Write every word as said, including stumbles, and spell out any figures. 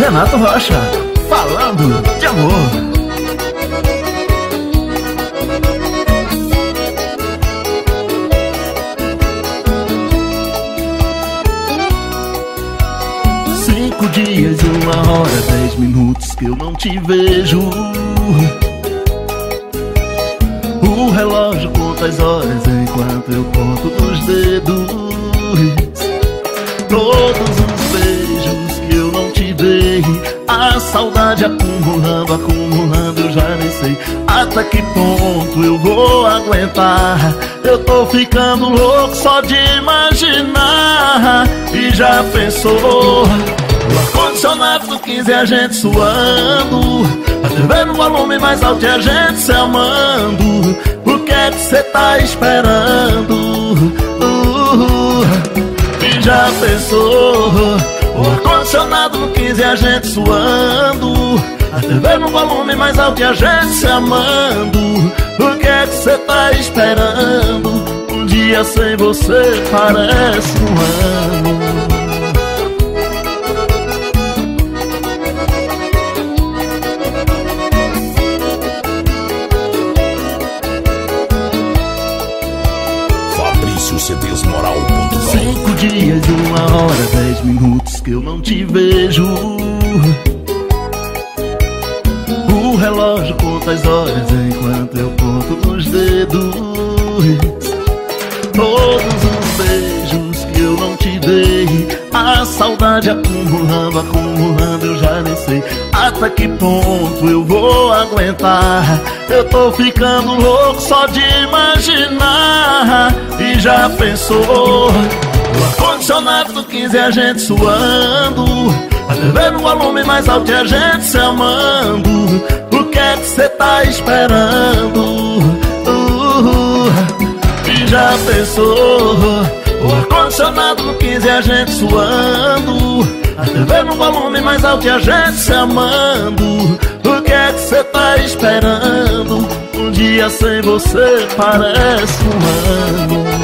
Renato Rocha, falando de amor. Cinco dias, uma hora, dez minutos que eu não te vejo. O relógio conta as horas enquanto eu conto os dedos. Todos os beijos que eu não te dei, a saudade acumulando, acumulando, eu já nem sei até que ponto eu vou aguentar. Eu tô ficando louco só de imaginar. E já pensou? O ar-condicionado do quinze e a gente suando, a T V no volume mais alto e a gente se amando. O que é que cê tá esperando? Uh, e já pensou? O ar-condicionado no quinze e a gente suando, a T V no volume mais alto e a gente se amando. O que é que cê tá esperando? Um dia sem você parece um ano. C Ds moral ponto com. Cinco dias, uma hora, dez minutos que eu não te vejo. O relógio conta as horas enquanto eu conto nos dedos. Todos os beijos que eu não te dei, a saudade acumulando, acumulando, eu já nem sei até que ponto eu vou aguentar. Eu tô ficando louco só de imaginar. E já pensou? O ar-condicionado do quinze e a gente suando, a T V no volume mais alto e a gente se amando. O que é que cê tá esperando? Uh, e já pensou? O ar-condicionado no quinze e a gente suando, a T V no volume mais alto e a gente se amando. O que é que cê tá esperando? Um dia sem você parece um ano.